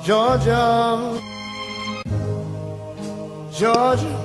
Georgia, Georgia,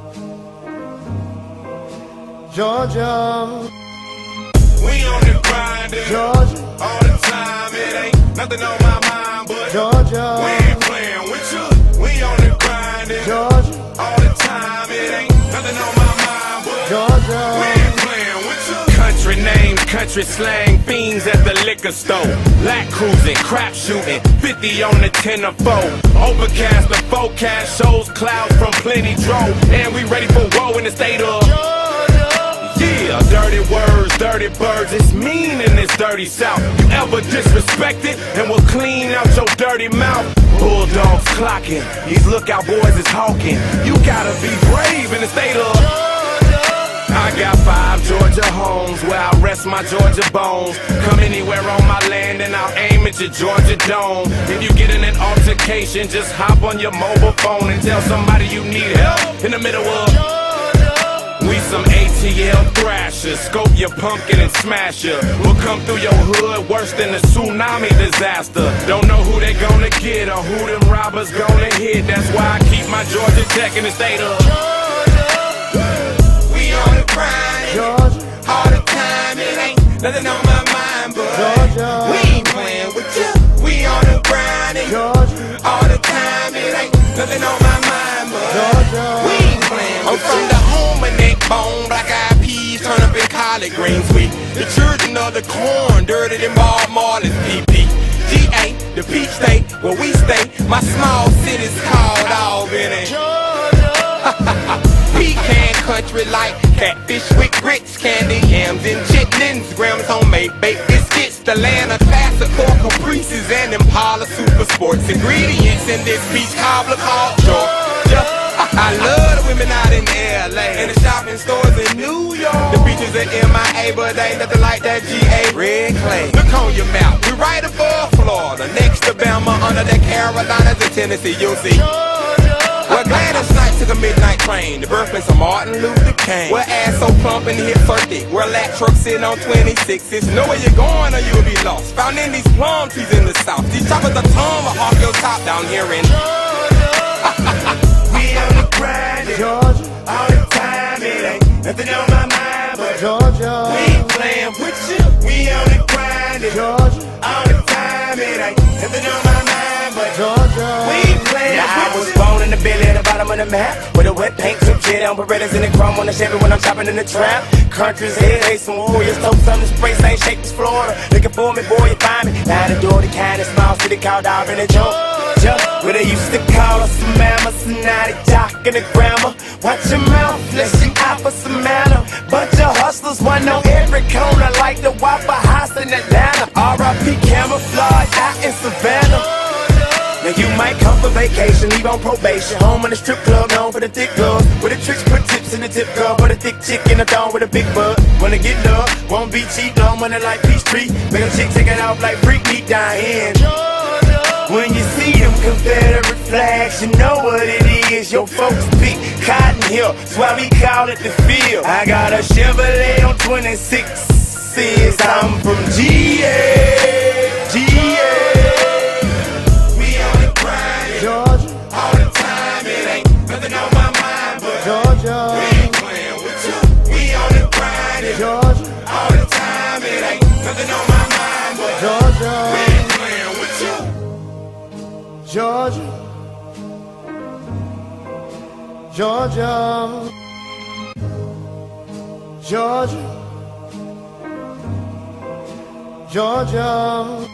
Georgia. We on the grind, Georgia, all the time. It ain't nothing on my mind, but Georgia, we ain't playing with you. We on the grind, Georgia, all the time. It ain't nothing on my mind, but Georgia. we ain't playing with you. Country names, country slang, fiends at the liquor store. Black cruising, crap shooting, 50 on the 10 or 4. Overcast, the forecast shows clouds from plenty drove. And we ready for woe in the state of yeah, dirty words, dirty birds, it's mean in this dirty south. You ever disrespect it, and we'll clean out your dirty mouth. Bulldogs clocking, these lookout boys is hawking. You gotta be brave in the state of I got 5 Georgia homes where I rest my Georgia bones. Come anywhere on my land and I'll aim at your Georgia dome. If you get in an altercation, just hop on your mobile phone and tell somebody you need help in the middle of we some ATL thrashers, scope your pumpkin and smash ya. We'll come through your hood worse than a tsunami disaster. Don't know who they gonna get or who them robbers gonna hit. That's why I keep my Georgia Tech in the state of we on the grind, Georgia, all the time. It ain't nothing on my mind, but Georgia, we ain't playing with you. We on the grind, Georgia, all the time. It ain't nothing on my mind, but Georgia. we ain't playing with you. I'm from the home of neck bone, black-eyed peas turn up in collard greens. We the children of the corn, dirty than Bob Marley's PP. GA, the peach state where we stay. My small city's called Albany. Pecan country like catfish with grits, candy yams and chitlins, grams homemade baked biscuits. The land of classical caprices and Impala super sports. Ingredients in this peach cobbler called Georgia. I love the women out in LA and the shopping stores in New York. The beaches at MIA, but they ain't nothing like that GA red clay. Look on your map, we right above Florida, next to Bama, under the Carolinas and Tennessee. You'll see. Well, Gladys Knight took a midnight train, the birthplace of Martin Luther King. Well, ass so plump and hip so thick, where lat truck sitting on 26s. Know where you're going or you'll be lost. Found in these plum trees in the south. These choppers are tomahawk your top down here in we on the grind, Georgia, all the time. It ain't nothing on my mind, but Georgia, we ain't playing with you. We on the grind, Georgia, all the time. It ain't nothing on my mind, but Georgia. we ain't playing with you. I was born in the belly at the bottom of the map, with a wet paint, some jet on Berettas and the chrome on the Chevy when I'm chopping in the trap. Country's head, hey, some warriors, toast on the spray, St. Shakers, Florida. Looking for me, boy, you find me. Down the door, the kind of small city called Albany, Georgia, where they used to call us some mamas, and now they jockin' the grammar. Watch your mouth, let's you out for some manner. Bunch of hustlers, one on every corner, like the Waffle House in Atlanta. R.I.P. camouflage out in Savannah. Now you might come for vacation, leave on probation. Home in the strip club, known for the thick gloves. With the tricks, put tips in the tip club. For the thick chick in the thong with a big butt. Wanna get love, won't be cheap, no money like Peachtree. Make a chick take it off like freak meat down here. When you see them Confederate flags, you know what it is. Your folks pick Cotton Hill, that's why we call it the field. I got a Chevrolet on 26s. I'm from GA, GA. Georgia, All the time, it ain't nothing on my mind, but Georgia, we ain't playing with you. We on the grind, Georgia, all the time, it ain't nothing on my mind, but we Georgia, ain't playing with you. Georgia, Georgia, Georgia, Georgia.